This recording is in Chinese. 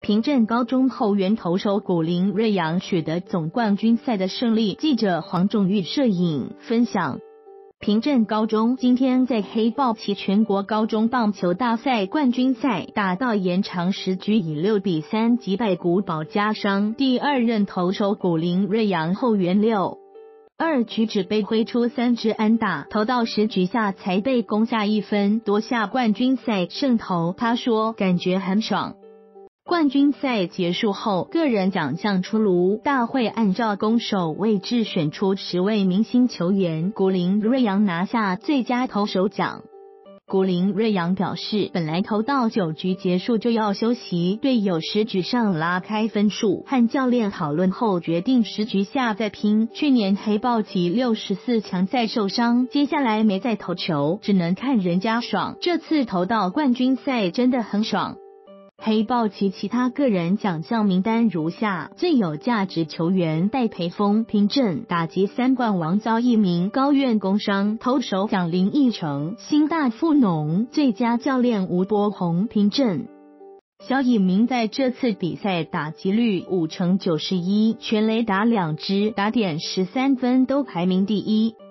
平镇高中后援投手古林睿煬取得总冠军赛的胜利。记者黄仲玉摄影分享。平镇高中今天在黑豹旗全国高中棒球大赛冠军赛打到延长10局，以6-3击败古堡家商第2任投手古林睿煬后援6-2局只被挥出3支安打，投到10局下才被攻下1分，夺下冠军赛胜投。他说感觉很爽。冠军赛结束后，个人奖项出炉，大会按照攻守位置选出10位明星球员，古林睿煬拿下最佳投手奖。古林睿煬表示，本来投到9局结束就要休息，队友10局上拉开分数，和教练讨论后决定10局下再拼。去年黑豹旗64强赛受伤，接下来没再投球，只能看人家爽，这次投到冠军赛真的很爽。黑豹旗其他个人奖项名单如下：最有价值球员戴培峰，平镇打击3冠王遭一名高院工伤；投手奖林奕成，新大富农；最佳教练吴波宏，平镇。萧以明在这次比赛打击率5成91，全垒打2支，打点13分都排名第1。